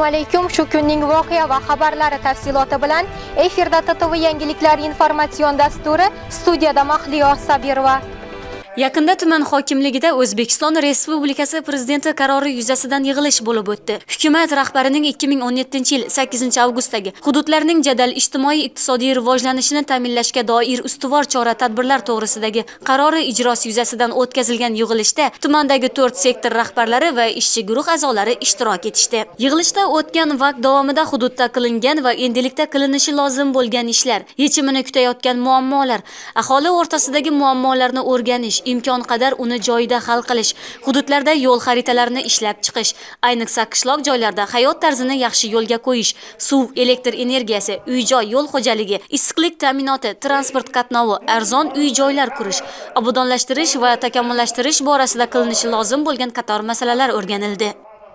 alaykum. Shu kunning voqea va xabarlari tafsiloti bilan efirda TTV yangiliklar informatsion dasturi, studiyada Mahliyo Sabirova. Yaqinda tuman hokimligida O'zbekiston Respublikasi prezidenti qarori yuzasidan yig'ilish bo'lib o'tdi. Hukumat rahbarining 2017-yil 8-avgustdagi hududlarning jadal ijtimoiy-iqtisodiy rivojlanishini ta'minlashga doir ustuvor chora-tadbirlar to'g'risidagi qarori ijrosi yuzasidan o'tkazilgan yig'ilishda tumandagi 4 sektor rahbarlari va ishchi guruh a'zolari ishtirok etishdi. Yig'ilishda o'tgan vaqt davomida hududda qilingan va endilikda qilinishi lozim bo'lgan ishlar, yechimini kutayotgan muammolar, aholi o'rtasidagi muammolarni o'rganish, imkon qadar uni joyida hal qilish, hududlarda yo'l xaritalarini ishlab chiqish, ayniqsa qishloq joylarda hayot tarzini yaxshi yo'lga qo'yish, suv, elektr energiyasi, uy-joy, yo'l xo'jaligi, issiqlik ta'minoti, transport qatnovi, arzon uy-joylar qurish, obodonlashtirish va takomillashtirish borasida qilinishi lozim bo'lgan qator masalalar o'rganildi.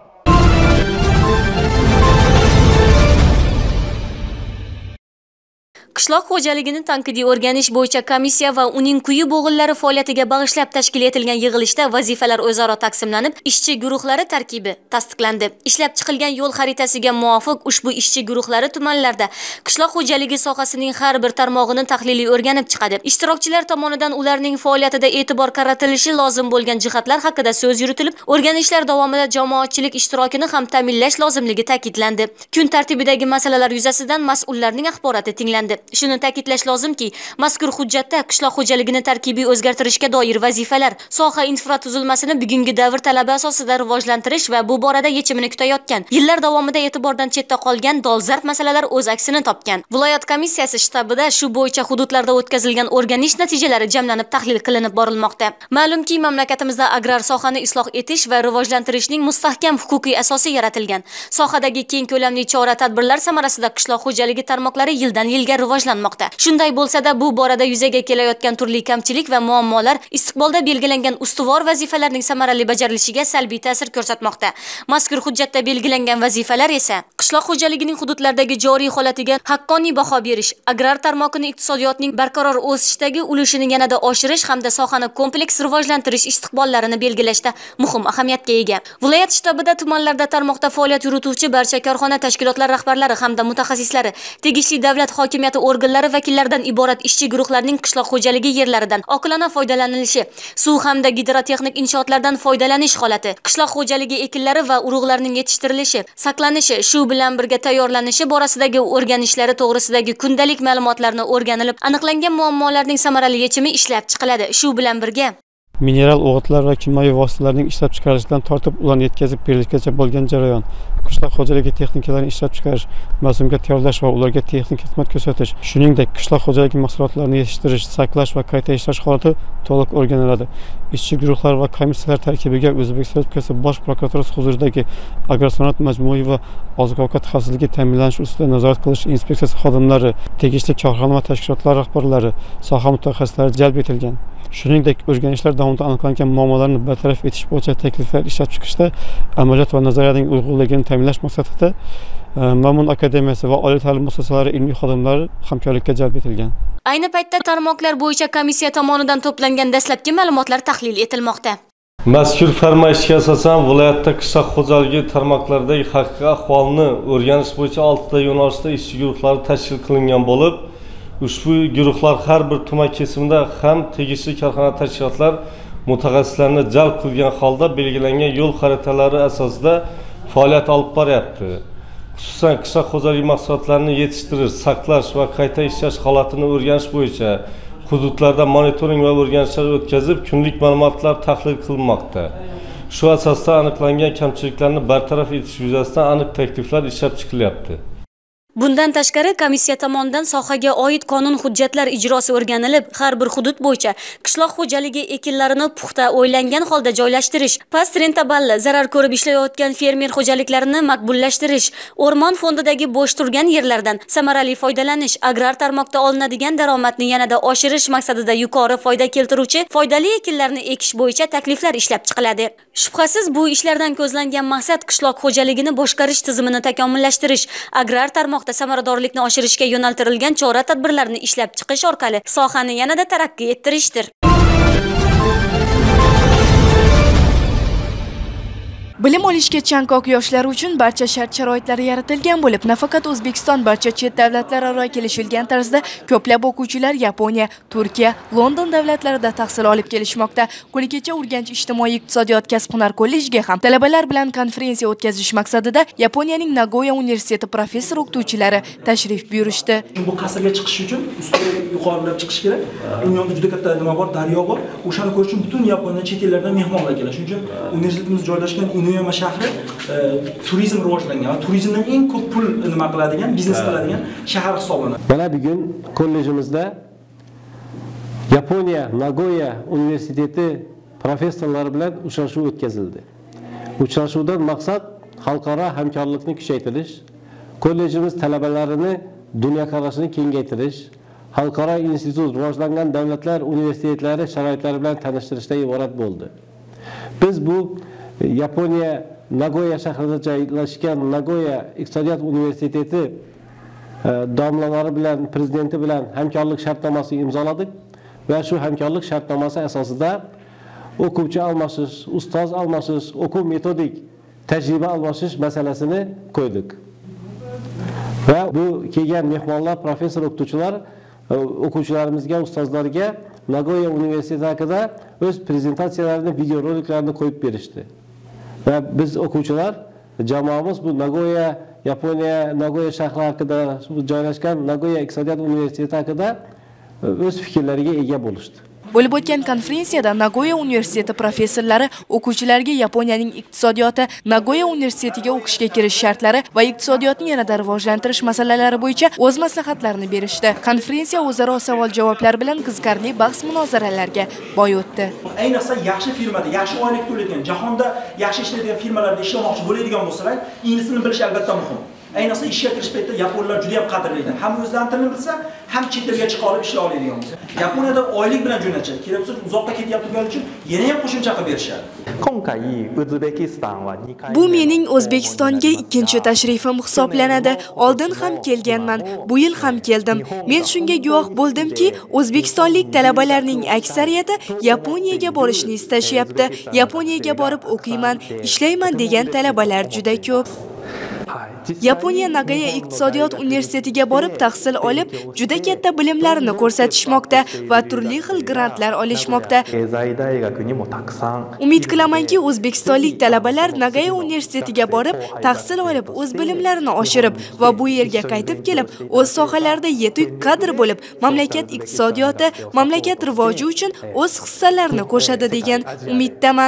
Qishloq xo'jaligini tanqidiy o'rganish bo'yicha komissiya va uning quyi bo'g'inlari faoliyatiga bag'ishlab tashkil etilgan yig'ilishda vazifalar o'zaro taqsimlanib, ishchi guruhlari tarkibi tasdiqlandi. Ishlab chiqilgan yo'l xaritasiga muvofiq ushbu ishchi guruhlari tumanlarda qishloq xo'jaligi sohasining har bir tarmog'ini tahliliy o'rganib chiqadi. Ishtirokchilar tomonidan ularning faoliyatida e'tibor qaratilishi lozim bo'lgan jihatlar haqida so'z yuritilib, o'rganishlar davomida jamoatchilik ishtirokini ham ta'minlash lozimligi ta'kidlandi. Kun tartibidagi masalalar yuzasidan mas'ullarning axboroti tinglandi. Shuni ta'kidlash lozimki, mazkur hujjatda qishloq xo'jaligini tarkibiy o'zgartirishga doir vazifalar, soha infratuzilmasini bugungi davr talabi asosida rivojlantirish va bu borada yechimini kutayotgan, yillar davomida e'tibordan chetda qolgan dolzarb masalalar o'z aksini topgan. Viloyat komissiyasi shtabida shu bo'yicha hududlarda o'tkazilgan o'rganish natijalari jamlanib tahlil qilinib borilmoqda. Ma'lumki, mamlakatimizda agrar sohani isloh etish va rivojlantirishning mustahkam huquqiy asosi yaratilgan. Sohadagi keng ko'lamli chora-tadbirlar samarasida qishloq xo'jaligi tarmoqlari yildan yilga rivojlanmoqda. Shunday bo'lsa-da, bu borada yuzaga kelayotgan turli kamchilik va muammolar istiqbolda belgilangan ustuvor vazifalarning samarali bajarilishiga salbiy ta'sir ko'rsatmoqda. Mazkur hujjatda belgilangan vazifalar esa qishloq xo'jaligining hududlardagi joriy holatiga haqqoniy baho berish, agrar tarmoqning iqtisodiyotning barqaror o'sishdagi ulushini yanada oshirish hamda sohani kompleks rivojlantirish istiqbollarini belgilashda muhim ahamiyatga ega. Viloyat shtabida tumanlarda tarmoqda faoliyat yurituvchi barcha korxona tashkilotlar rahbarlari hamda mutaxassislari, tegishli davlat hokimiyati organlari vakillaridan iborat ishchi guruhlarning qishloq xo'jaligi yerlaridan oqilona foydalanilishi, suv hamda gidrotexnik inshootlardan foydalanish holati, qishloq xo'jaligi ekinlari va urug'larning yetishtirilishi, saqlanishi, shu bilan birga tayyorlanishi borasidagi o'rganishlari to'g'risidagi kundalik ma'lumotlarni o'rganilib, aniqlangan muammolarning samarali yechimi ishlab chiqiladi. Shu bilan birga mineral o'g'itlar va kimyoviy vositalarning ishlab chiqarishidan tortib ularni yetkazib berilishgacha bo'lgan jarayon, qishloq xo'jaligi texnikalarini ishlab chiqarish, mavsumga tayyorlash va ularga texnik xizmat ko'rsatish, shuningdek qishloq xo'jaligi mahsulotlarini yetishtirish, saqlash va qayta ishlash holati to'liq o'rganiladi. Ishchi guruhlar va komissiyalar tarkibiga O'zbekiston Respublikasi Bosh prokuraturasi huzuridagi agrosanoat majmui va oziq-ovqat xavfsizligi ta'minlanishi ustida nazorat qilish inspeksiyasi xodimlari, tegishli korxona va tashkilotlar rahbarlari, soha mutaxassislari jalb etilgan. Shuningdek, o'rganishlar davomida aniqlangan muammolarni bartaraf etish bo'yicha takliflar ishlab chiqishda amaliyot va nazariyaning uyg'unligini ta'minlash maqsadida Ma'mun akademiyasi va oliy ta'lim muassasalari ilmiy xodimlari hamkorlikka jalb etilgan. Ayni paytda tarmoqlar bo'yicha komissiya tomonidan to'plangan dastlabki ma'lumotlar tahlil etilmoqda. Mazkur farmoyishga asosan viloyatda qishloq xo'jaligi tarmoqlaridagi haqiqiy ahvolni o'rganish bo'yicha 6 ta yo'nalishda ishchi guruhlari tashkil qilingan bo'lib, ushbu guruhlar har bir tuman kesimida ham tegishli korxona tashkilotlar mutaxassislarni jalb qilgan holda belgilangan yo'l xaritalari asosida faoliyat olib boryapti. Xususan qishloq xo'jaligi mahsulotlarini yetishtirish, saqlash va qayta ishlash holatini o'rganish bo'yicha hududlarda monitoring va o'rganishlar o'tkazib, kunlik ma'lumotlar tahlil qilinmoqda. Shu asosda aniqlangan kamchiliklarni bartaraf etish yuzasidan aniq takliflar ishlab chiqilyapti. Bundan tashqari komissiya tomonidan sohaga oid qonun hujjatlar ijrosi o'rganilib, har bir hudud bo'yicha qishloq xo'jaligi ekinlarini puxta o'ylangan holda joylashtirish, past rentaballi, zarar ko'rib ishlayotgan fermer xo'jaliklarini maqbullashtirish, o'rmon fondidagi bo'sh turgan yerlardan samarali foydalanish, agrar tarmoqda olinadigan daromadni yanada oshirish maqsadida yuqori foyda keltiruvchi foydali ekinlarni ekish bo'yicha takliflar ishlab chiqiladi. Shubhasiz, bu ishlardan ko'zlangan maqsad qishloq xo'jaligini boshqarish tizimini takomillashtirish, agrar tarmoq samaradorlikni oshirishga yo'naltirilgan chora-tadbirlarni ishlab chiqish orqali sohani yanada taraqqiy ettirishdir. Bilim olishga chanqoq yoshlar uchun barcha shart-sharoitlar yaratilgan bo'lib, nafaqat O'zbekiston, barcha chet davlatlararo kelishilgan tarzda ko'plab o'quvchilar Yaponiya, Turkiya, London davlatlarida tahsil olib kelishmoqda. Kuni kecha Urganch ijtimoiy iqtisodiyot kasb-hunar kollejiga ham talabalar bilan konferensiya o'tkazish maqsadida Yaponiyaning Nagoya universiteti professor-o'qituvchilari tashrif buyurishdi. Bu qasrga chiqish uchun ustiga yuqorilab chiqish kerak. Uning yonida juda katta nima bor, daryo bor. O'shani ko'rish uchun butun Yaponiya chet ellardan mehmonlar keladi. Shuning uchun universitetimiz joylashgan Inuyama shahri turizm rivojlangan, turizmdan eng ko'p pul nima qiladigan, biznes qiladigan shahar hisoblanadi. Mana bugun kollejimizda Yaponiya Nagoya universiteti professorlari bilan uchrashuv o'tkazildi. Uchrashuvdan maqsad xalqaro hamkorlikni kuchaytirish, kollejimiz talabalarini dunyo qarashini kengaytirish, xalqaro institut, rivojlangan davlatlar universitetlari sharoitlari bilan tanishtirishdan iborat bo'ldi. Biz bu Yaponiya Nagoya shahrida joylashgan Nagoya iqtisodiyot universiteti domlalari bilan, prezidenti bilan hamkorlik shartnomasini imzoladik va shu hamkorlik shartnomasi asosida o'quvchi almashish, ustoz almashish, o'quv metodik tajriba almashish masalasini qo'ydik. Va bu kelgan mehmonlar, professor o'qituvchilar o'quvchilarimizga, ustozlarga Nagoya universiteti haqida o'z prezentatsiyalarini, videoroliklarni qo'yib berishdi. Va biz o'quvchilar jamoamiz bu Nagoya, Yaponiya Nagoya shahri haqida, joylashgan Nagoya iqtisodiyot universiteti haqida o'z fikrlariga ega bo'lishdi. Bo'lib o'tgan konferensiyada Nagoya universiteti professorlari o'quvchilarga Yaponiyaning iqtisodiyoti, Nagoya universitetiga o'qishga kirish shartlari va iqtisodiyotni yanada rivojlantirish masalalari bo'yicha o'z maslahatlarini berishdi. Konferensiya o'zaro savol-javoblar bilan qiziqarli bahs-munozaralarga boy o'tdi. Ayniqsa yaxshi firmada, yaxshi oylik to'laydigan, jahonda yaxshi ishlaydigan firmalarda ishlamoqchi bo'ladigan bo'lsalar, ingliz tilini bilish albatta muhim. Ayniqsa ishga kirish paytida yaponlar juda ham qadrlaydi. Ham o'zlarining tilini bilsa, ham chet elga chiqib olib ishlay oladigan bo'lsa. Yaponiyada oylik bilan jo'natishadi. Kerak bo'lsa uzoqqa ketyapti turgani uchun yana ham qo'shimcha qilib berishadi. Bu mening O'zbekistonga ikkinchi tashrifim hisoblanadi. Oldin ham kelganman, bu yil ham keldim. Men shunga guvoh bo'ldimki, o'zbekistonlik talabalarning aksariyati Yaponiyaga borishni istashyapti. Yaponiyaga borib o'qiyman, ishlayman degan talabalar juda ko'p. Yaponiya Nagoya iqtisodiyot universitetiga borib tahsil olib, juda katta bilimlarini ko'rsatishmoqda va turli xil grantlar olishmoqda. Umid qilamanki, o'zbekistonlik talabalar Nagoya universitetiga borib tahsil olib, o'z bilimlarini oshirib va bu yerga qaytib kelib, o'z sohalarida yetuk kadr bo'lib, mamlakat iqtisodiyoti, mamlakat rivoji uchun o'z hissalarini qo'shadi degan umiddaman.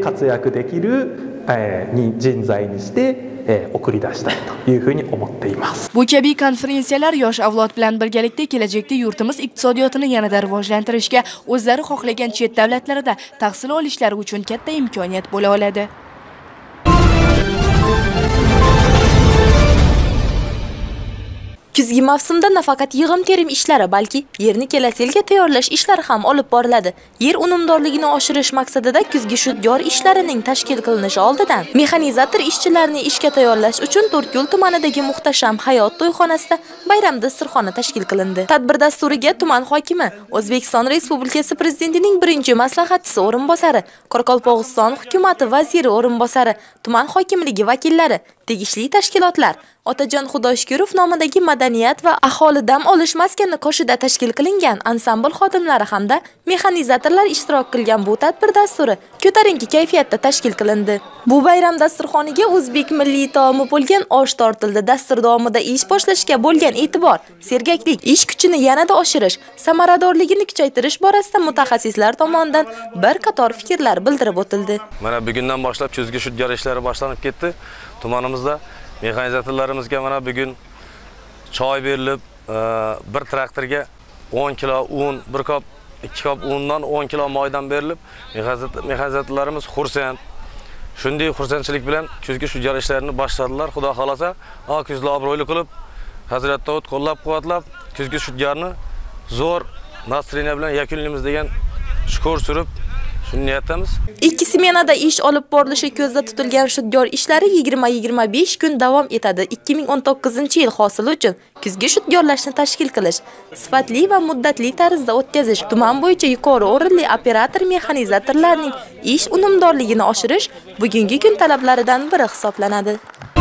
Bu kabi konferensiyalar yosh avlod bilan birgalikda kelajakda yurtimiz iqtisodiyotini yanada rivojlantirishga, o'zlari xohlagan chet davlatlarida tahsil olishlari uchun katta imkoniyat bo'la oladi. Kuzgi mavsumda nafaqat yig'im-terim ishlari, balki yerni kelasi yilga tayyorlash ishlari ham olib boriladi. Yer unumdorligini oshirish maqsadida kuzgi shudgor ishlarining tashkil qilinishi oldidan mexanizator ishchilarini ishga tayyorlash uchun To'rtko'l tumanidagi muhtasham Hayot to'yxonasida bayram dasturxoni tashkil qilindi. Tadbir dasturiga tuman hokimi, O'zbekiston Respublikasi Prezidentining birinchi maslahatchisi o'rinbosari, Qoraqalpog'iston hukuumati vaziri o'rinbosari, tuman hokimligi vakillari, tegishli tashkilotlar, Otajon Xudoshkurov nomidagi madaniyat va aholi dam olish maskani qoshida tashkil qilingan ansambl xodimlari hamda mexanizatorlar ishtirok qilgan bu tadbir dasturi ko'tarinki kayfiyatda tashkil qilindi. Bu bayram dasturxoniga o'zbek milliy taomi bo'lgan osh tortildi. Dastur davomida ish boshlashga bo'lgan e'tibor, sergaklik, ish kuchini yanada oshirish, samaradorligini kuchaytirish borasida mutaxassislar tomonidan bir qator fikrlar bildirib o'tildi. Mana bugundan boshlab kuzgi shudgor ishlari boshlanib ketdi. Tumanimizda mexanizatorlarimizga mana bugun choy berilib, bir traktorga 10 kilo un, bir kop, 2 kop undan 10 kilo moydan berilib, mexanizatorlarimiz xursand. Shunday xursandchilik bilan kuzgi shudgor ishlarini boshladilar. Xudo xolasa, kuzlar obro'li qilib, Hazrat Davud qo'llab-quvvatlab, kuzgi shudgorni zo'r nastriniya bilan yakunlaymiz degan shukr surib, Shuni niyatdamiz. 2 smenada ish olib borilishi ko'zda tutilgan shudgor ishlari 20-25 kun davom etadi. 2019-yil hosili uchun kuzgi shudgorlashni tashkil qilish, sifatli va muddatli tarzda o'tkazish, tuman bo'yicha yuqori o'rinli operator mexanizatorlarning ish unumdorligini oshirish bugungi kun talablaridan biri hisoblanadi.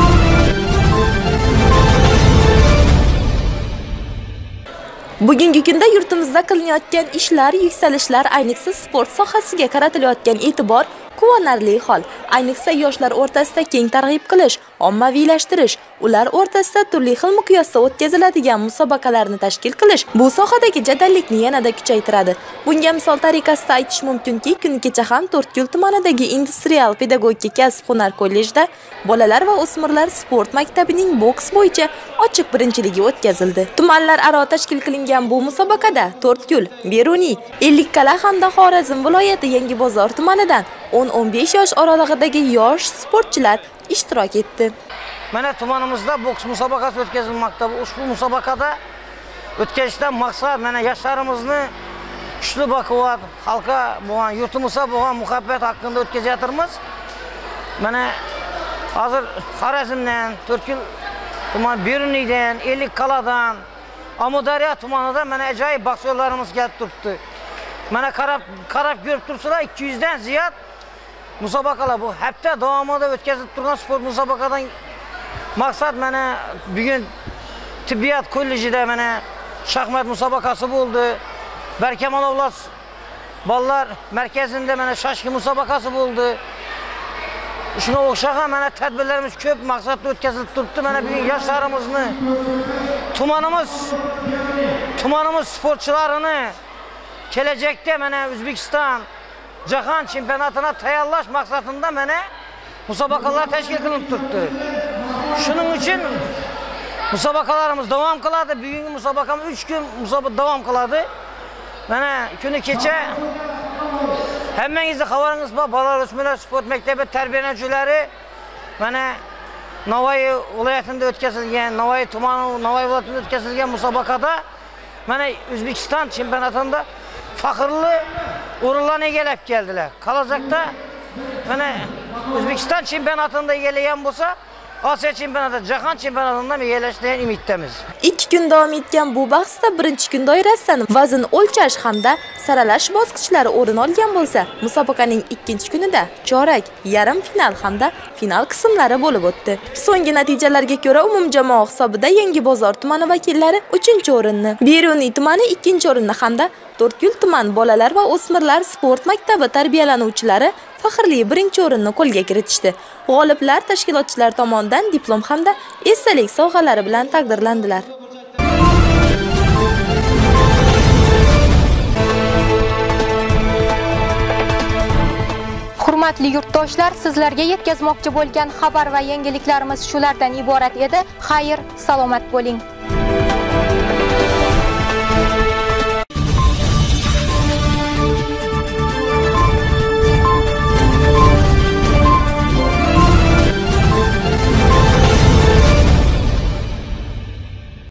Bugungi kunda yurtimizda qilinayotgan ishlar, yuksalishlar, ayniqsa sport sohasiga qaratilayotgan e'tibor quvonarli hol. Ayniqsa yoshlar o'rtasida keng targ'ib qilish, ommaviylashtirish, ular o'rtasida turli xil miqyosda o'tkaziladigan musobaqalarni tashkil qilish bu sohadagi jadallikni yanada kuchaytiradi. Bunga misol tariqasida aytish mumkinki, kuni kecha ham To'rtko'l tumanidagi Industrial pedagogika kasb-hunar kollejida bolalar va o'smirlar sport maktabining boks bo'yicha ochiq birinchiligi o'tkazildi. Tumanlar aro tashkil qilingan bu musobaqada To'rtko'l, Beruniy, Ellikqal'a hamda Xorazm viloyati Yangibozor tumanidan 10-15 yosh oralig'idagi yosh sportchilar ishtirok etdi. Mana tumanimizda boks musobaqasi o'tkazilmoqda. Ushbu musobaqada o'tkazishdan maqsad mana yoshlarimizni kuchli baquvvat, xalqqa bo'lgan, yurtimizga bo'lgan muhabbat haqida o'tkazyapmiz. Mana hozir Xorazmdan, To'rtko'l tuman, Beruniydan, Ellikqal'adan, Amudaryo tumanida mana ajoyib boksyorlarimiz kelib turibdi. Mana qarab ko'rib turibsizlar, 200 dan ziyod musobaqalar bu hafta davomida o'tkazilib turgan sport musobaqadan maqsad mana bugun tibbiyot kollejida mana shaxmat musobaqasi bo'ldi. Barkamol avlod bolalar markazida mana shashki musobaqasi bo'ldi. Shunga o'xshagan mana tadbirlarimiz ko'p maqsadda o'tkazilib turibdi. Mana bugun yoshlarimizni tumanimiz sportchilarini kelajakda mana O'zbekiston jahon chempionatiga tayyorlash maqsadida mana musobaqalar tashkil qilinib turibdi. Shuning uchun musobaqalarimiz davom qiladi. Bugungi musobaqamiz 3 kun davom qiladi. Mana kuni kecha hammangizning xabaringiz bor, bolalar o'smirlar sport maktabi tarbiyalanuvchilari mana Navoiy viloyatida o'tkazilgan, Navoiy tumani, Navoiy viloyatida o'tkazilgan musobaqada mana O'zbekiston chempionatida faxrli o'rinlarni egallab keldilar. Qolajakda mana O'zbekiston chempionatida egallagan bo'lsa, Osiyo chempionati, jahon chempionatida egallashdan umiddamiz. 2 kun davom etgan bu bahsda birinchi kun doirasidan vazn o'lchash hamda saralash bosqichlari o'rin olgan bo'lsa, musobaqaning ikkinchi kunida chorak, yarim final hamda final qismlari bo'lib o'tdi. So'nggi natijalarga ko'ra umumjamoa hisobida Yangibozor tumani vakillari 3-o'rinni, Beruniy tumani 2-o'rinni hamda To'rtko'l tuman bolalar va o'smirlar sport maktabi tarbiyalanuvchilari faxrli 1-o'rinni qo'lga kiritishdi. G'oliblar tashkilotchilar tomonidan diplom hamda esdalik sovg'alari bilan taqdirlandilar. Hurmatli yurtdoshlar, sizlarga yetkazmoqchi bo'lgan xabar va yangiliklarimiz shulardan iborat edi. Xayr, salomat bo'ling.